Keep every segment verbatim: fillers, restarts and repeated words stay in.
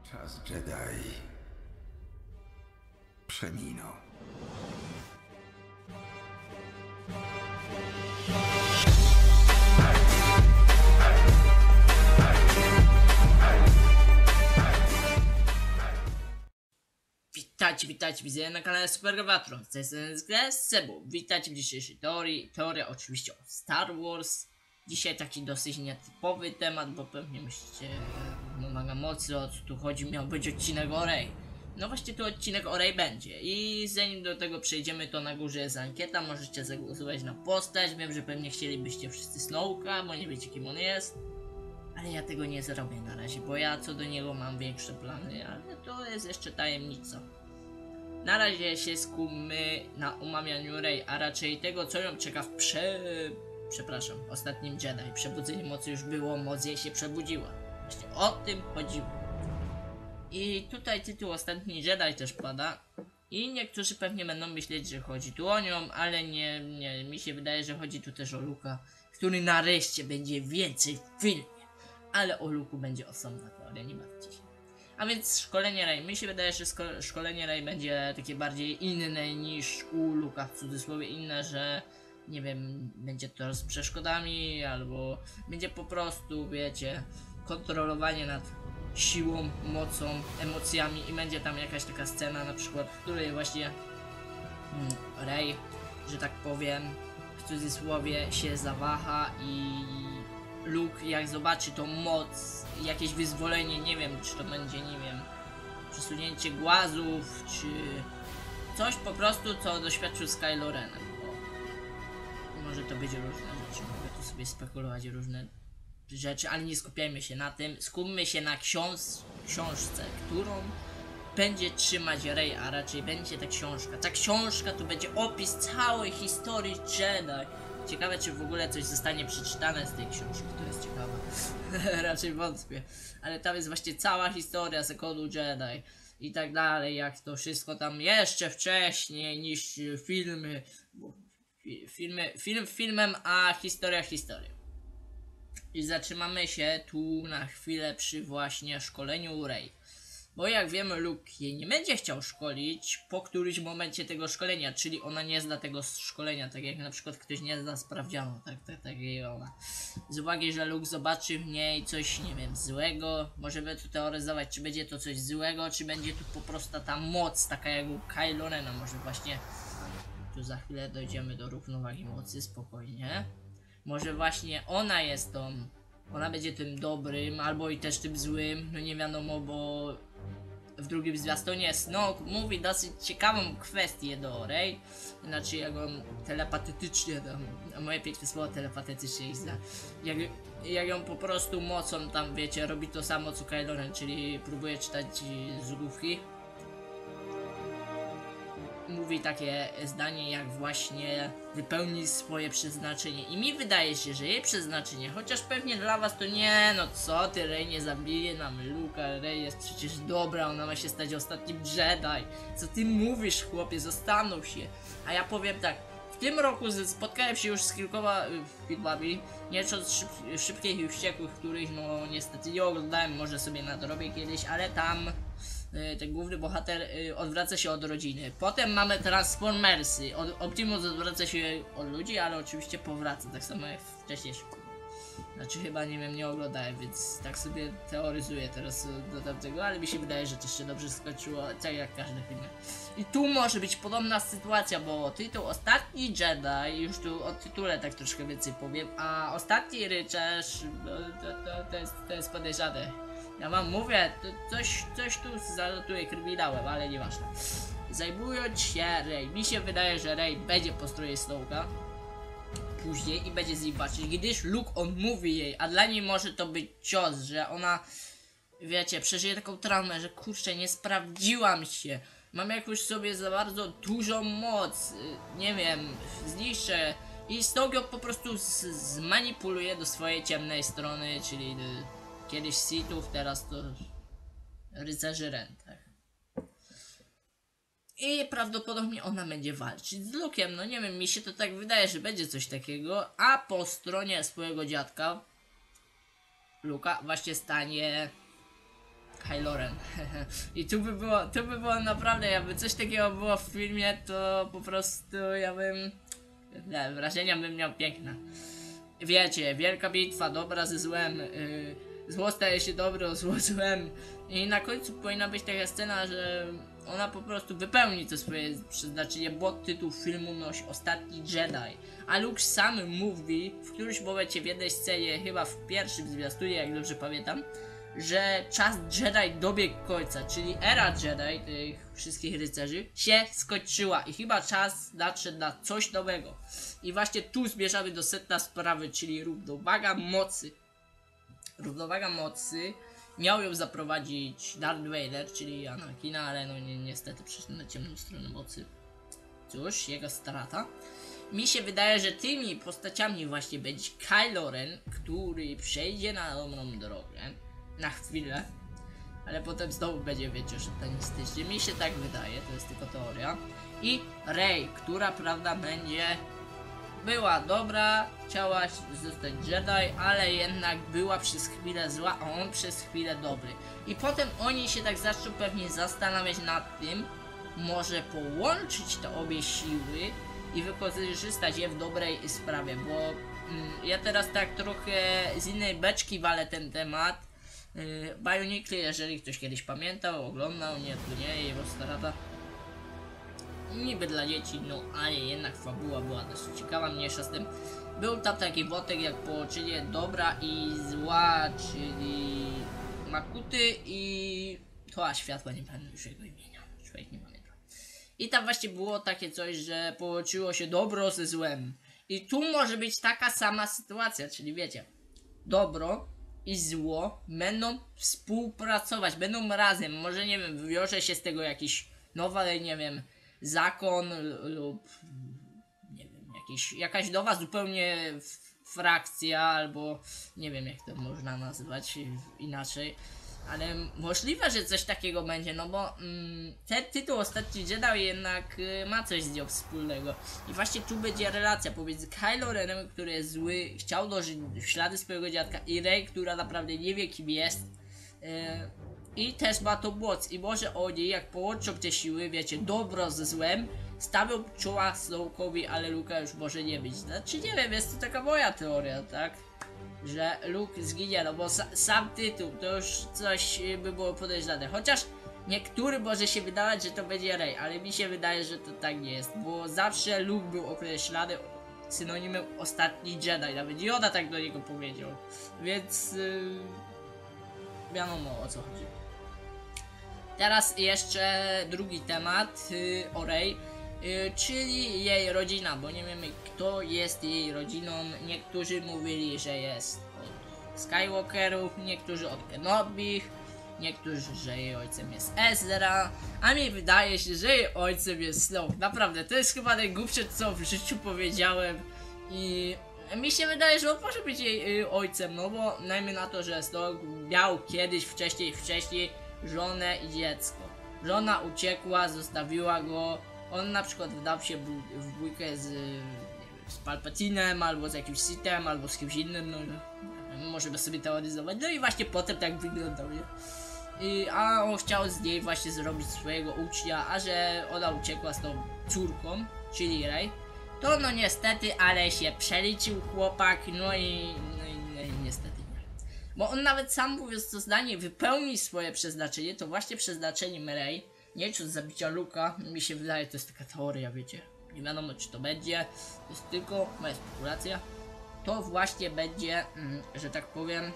Czas Jedi przeminął. Witajcie, witajcie, widzę na kanale Supergatron. Z tej strony z Sebu. Witajcie w dzisiejszej teorii. Teoria oczywiście o Star Wars. Dzisiaj taki dosyć nietypowy temat, bo pewnie myślicie, no mega mocno, o co tu chodzi, miał być odcinek o Rey. No właśnie tu odcinek o Rey będzie. I zanim do tego przejdziemy, to na górze jest ankieta, możecie zagłosować na postać. Wiem, że pewnie chcielibyście wszyscy Snowka, bo nie wiecie kim on jest. Ale ja tego nie zrobię na razie, bo ja co do niego mam większe plany, ale to jest jeszcze tajemnica. Na razie się skupmy na omawianiu Rey, a raczej tego, co ją czeka w prze... Przepraszam, ostatnim Jedi. Przebudzenie mocy już było, moc jej się przebudziła. Właśnie o tym chodziło. I tutaj tytuł Ostatni Jedi też pada. I niektórzy pewnie będą myśleć, że chodzi tu o nią, ale nie, nie, mi się wydaje, że chodzi tu też o Luka, który nareszcie będzie więcej w filmie. Ale o Luku będzie osobna teoria, nie martwcie się. A więc szkolenie Rey. Mi się wydaje, że szko szkolenie Rey będzie takie bardziej inne niż u Luka, w cudzysłowie inne, że nie wiem, będzie to z przeszkodami, albo będzie po prostu, wiecie, kontrolowanie nad siłą, mocą, emocjami i będzie tam jakaś taka scena, na przykład, w której właśnie hmm, Rey, że tak powiem, w cudzysłowie się zawaha i Luke, jak zobaczy tą moc, jakieś wyzwolenie, nie wiem, czy to będzie, nie wiem, przesunięcie głazów, czy coś po prostu, co doświadczył z Kylo Renem. O. Może to być różne rzeczy, mogę tu sobie spekulować różne rzeczy, ale nie skupiajmy się na tym, skupmy się na książ książce, którą będzie trzymać Rey, a raczej będzie ta książka. Ta książka to będzie opis całej historii Jedi. Ciekawe, czy w ogóle coś zostanie przeczytane z tej książki, to jest ciekawe. Raczej wątpię. Ale tam jest właśnie cała historia Zakonu Jedi i tak dalej, jak to wszystko tam jeszcze wcześniej niż filmy. Filmy, film filmem, a historia historią. I zatrzymamy się tu na chwilę przy właśnie szkoleniu Rey. Bo jak wiemy, Luke jej nie będzie chciał szkolić po którymś momencie tego szkolenia, czyli ona nie zda tego szkolenia, tak jak na przykład ktoś nie zda sprawdzianu, tak, tak, tak jak ona. Z uwagi, że Luke zobaczy w niej coś, nie wiem, złego, możemy tu teoryzować, czy będzie to coś złego, czy będzie tu po prostu ta moc, taka jak u Kylo Rena, może właśnie, tu za chwilę dojdziemy do równowagi mocy, spokojnie. Może właśnie ona jest tą, ona będzie tym dobrym, albo i też tym złym, no nie wiadomo, bo w drugim zwiastunie Snoke mówi dosyć ciekawą kwestię do Rey, znaczy jak on telepatycznie tam, a moje piękne słowo telepatycznie ich zna, jak, jak ją po prostu mocą tam, wiecie, robi to samo co Kylo Ren, czyli próbuje czytać z główki. Mówi takie zdanie, jak właśnie wypełni swoje przeznaczenie. I mi wydaje się, że jej przeznaczenie, chociaż pewnie dla was to nie, no co ty, Rey nie zabije nam Luka, Rey jest przecież dobra, ona ma się stać ostatnim Jedi. Co ty mówisz, chłopie, zastanów się. A ja powiem tak, w tym roku spotkałem się już z kilkoma y, filmami, nieco szyb, szybkich i wściekłych, których no niestety nie oglądałem, może sobie nadrobię kiedyś, ale tam ten główny bohater y, odwraca się od rodziny. Potem mamy Transformersy. Od, Optimus odwraca się od ludzi, ale oczywiście powraca, tak samo jak wcześniej. Znaczy chyba, nie wiem, nie oglądałem, więc tak sobie teoryzuję teraz do tamtego, ale mi się wydaje, że to się dobrze skończyło, tak jak każdy film. I tu może być podobna sytuacja, bo tytuł Ostatni Jedi, już tu o tytule tak troszkę więcej powiem, a Ostatni Rycerz, no, to, to, to, jest, to jest podejrzane. Ja wam mówię, to coś, coś tu zalatuje kryminałem, ale nieważne. Zajmując się Rey, mi się wydaje, że Rey będzie po stronie Snowka później i będzie z nim walczyć, gdyż Luke on mówi jej, a dla niej może to być cios, że ona, wiecie, przeżyje taką traumę, że kurczę, nie sprawdziłam się, mam jakąś sobie za bardzo dużą moc, nie wiem, zniszczę i Snoke ją po prostu zmanipuluje do swojej ciemnej strony, czyli do kiedyś Sithów, teraz to rycerzy Ren, tak. I prawdopodobnie ona będzie walczyć z Luke'em, no nie wiem, mi się to tak wydaje, że będzie coś takiego, a po stronie swojego dziadka Luka właśnie stanie Kylo Ren. I tu by było, tu by było naprawdę, jakby coś takiego było w filmie, to po prostu ja bym... Nie, wrażenia bym miał piękne. Wiecie, wielka bitwa, dobra ze złem, yy, zło staje się dobro, zło złem. I na końcu powinna być taka scena, że ona po prostu wypełni to swoje przeznaczenie, bo tytuł filmu nosi Ostatni Jedi. A Luke sam mówi w którymś momencie w jednej scenie, chyba w pierwszym zwiastunie, jak dobrze pamiętam, że czas Jedi dobiegł końca, czyli era Jedi, tych wszystkich rycerzy, się skończyła i chyba czas nadszedł na coś nowego. I właśnie tu zmierzamy do sedna sprawy, czyli równowaga mocy. Równowaga mocy miał ją zaprowadzić Darth Vader, czyli Anakina, ale no ni niestety przyszedł na ciemną stronę mocy. Cóż, jego strata. Mi się wydaje, że tymi postaciami właśnie będzie Kylo Ren, który przejdzie na dobrą drogę. Na chwilę. Ale potem znowu będzie, wiecie, szatanistycznie. Mi się tak wydaje, to jest tylko teoria. I Rey, która, prawda, będzie... Była dobra, chciała zostać Jedi, ale jednak była przez chwilę zła, a on przez chwilę dobry. I potem oni się tak zaczną pewnie zastanawiać nad tym, może połączyć te obie siły i wykorzystać je w dobrej sprawie, bo mm, ja teraz tak trochę z innej beczki walę ten temat. Yy, Bionicly, jeżeli ktoś kiedyś pamiętał, oglądał, nie, to nie, jego strata. Niby dla dzieci, no ale jednak fabuła była dosyć ciekawa, mniejsza z tym. Był tam taki wątek jak połączenie dobra i zła, czyli Makuty i Toa Światła, nie pamiętam już jego imienia, człowiek nie pamięta. I tam właśnie było takie coś, że połączyło się dobro ze złem. I tu może być taka sama sytuacja, czyli wiecie, dobro i zło będą współpracować, będą razem, może nie wiem, wywiąże się z tego jakiś nowy, nie wiem, zakon lub nie wiem, jakiś, jakaś nowa zupełnie frakcja, albo nie wiem jak to można nazwać inaczej, ale możliwe, że coś takiego będzie, no bo mm, ten tytuł Ostatni Jedi jednak y, ma coś z nią wspólnego i właśnie tu będzie relacja pomiędzy Kylo Renem, który jest zły, chciał dożyć w ślady swojego dziadka, i Rey, która naprawdę nie wie kim jest, y, i też ma to moc i może oni, jak połączą te siły, wiecie, dobro ze złem, stawią czoła Snoke'owi, ale Luke'a już może nie być. Znaczy nie wiem, jest to taka moja teoria, tak? Że Luke zginie, no bo sa sam tytuł to już coś by było podejrzane. Chociaż niektórym może się wydawać, że to będzie Rey, ale mi się wydaje, że to tak nie jest, bo zawsze Luke był określany synonimem Ostatni Jedi, nawet Yoda tak do niego powiedział, więc yy, wiadomo o co chodzi. Teraz jeszcze drugi temat yy, o Rey, yy, czyli jej rodzina, bo nie wiemy kto jest jej rodziną. Niektórzy mówili, że jest od Skywalkerów, niektórzy od Kenobich, niektórzy, że jej ojcem jest Ezra, a mi wydaje się, że jej ojcem jest Snoke. Naprawdę, to jest chyba najgłupsze co w życiu powiedziałem i mi się wydaje, że on może być jej yy, ojcem, no bo najmniej na to, że Snoke miał kiedyś, wcześniej, wcześniej żonę i dziecko. Żona uciekła, zostawiła go. On na przykład wdał się w bójkę z, nie wiem, z Palpatinem, albo z jakimś Sithem, albo z kimś innym, no możemy sobie teoryzować. No i właśnie potem tak wyglądał, nie? I, a on chciał z niej właśnie zrobić swojego ucznia, a że ona uciekła z tą córką, czyli Rey, to no niestety, ale się przeliczył chłopak, no i, no i, no i niestety. Bo on nawet sam, mówiąc to zdanie, wypełni swoje przeznaczenie, to właśnie przeznaczeniem Rey, nie licząc zabicia Luke'a, mi się wydaje, to jest taka teoria, wiecie, nie wiadomo czy to będzie, to jest tylko moja spekulacja, to właśnie będzie, mm, że tak powiem,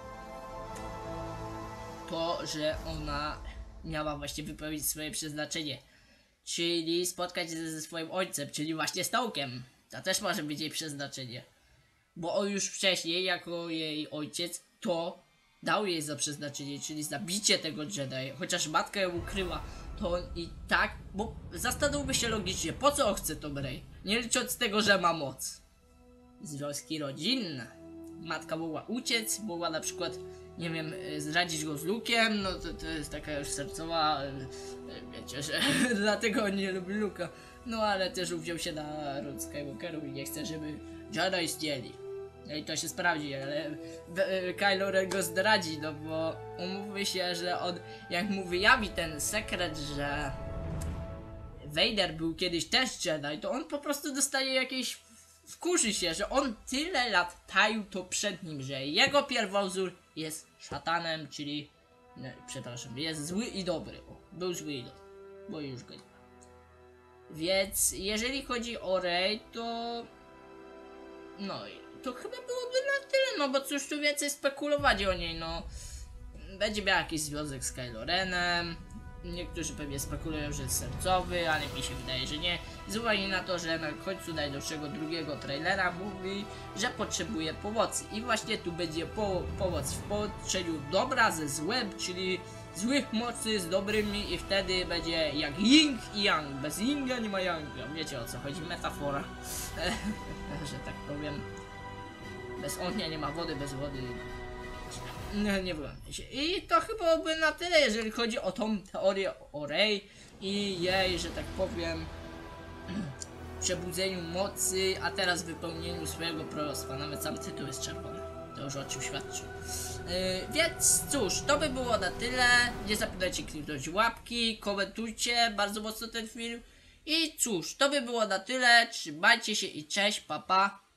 to, że ona miała właśnie wypełnić swoje przeznaczenie, czyli spotkać się ze swoim ojcem, czyli właśnie Snoke'em, to też może być jej przeznaczenie, bo on już wcześniej, jako jej ojciec, to dał jej za przeznaczenie, czyli zabicie tego Jedi, chociaż matka ją ukryła, to on i tak, bo zastanówmy się logicznie, po co on chce to Rey, nie licząc tego, że ma moc. Związki rodzinne. Matka mogła uciec, mogła na przykład, nie wiem, zdradzić go z Luke'em, no to, to jest taka już sercowa, wiecie, że dlatego on nie lubi Luke'a, no ale też uwziął się na ród Skywalkerów i nie chce, żeby Jedi zdjęli. No i to się sprawdzi, ale w- Kylo Ren go zdradzi, no bo umówmy się, że on, jak mu wyjawi ten sekret, że Vader był kiedyś też Jedi, to on po prostu dostaje jakieś... Wkurzy się, że on tyle lat taił to przed nim, że jego pierwowzór jest szatanem, czyli... Nie, przepraszam, jest zły i dobry. O, był zły i dobry, bo już go nie ma. Więc jeżeli chodzi o Rey, to... No i to chyba byłoby na tyle, no bo cóż tu więcej spekulować o niej, no. Będzie miał jakiś związek z Kylo Renem. Niektórzy pewnie spekulują, że jest sercowy, ale mi się wydaje, że nie. Z uwagi na to, że na końcu najnowszego drugiego trailera mówi, że potrzebuje pomocy. I właśnie tu będzie po pomoc w połączeniu dobra ze złem, czyli złych mocy z dobrymi i wtedy będzie jak yin i yang. Bez yinga nie ma yanga. Wiecie o co chodzi, metafora. Że tak powiem. Bez ognia nie ma wody, bez wody... Nie, nie wyłączę się. I to chyba by na tyle, jeżeli chodzi o tą teorię o Rey i jej, że tak powiem, przebudzeniu mocy, a teraz wypełnieniu swojego proroctwa. Nawet sam tytuł jest czerwony. To już o czym świadczy. Yy, więc cóż, to by było na tyle. Nie zapominajcie kliknąć łapki, komentujcie bardzo mocno ten film. I cóż, to by było na tyle. Trzymajcie się i cześć, pa pa.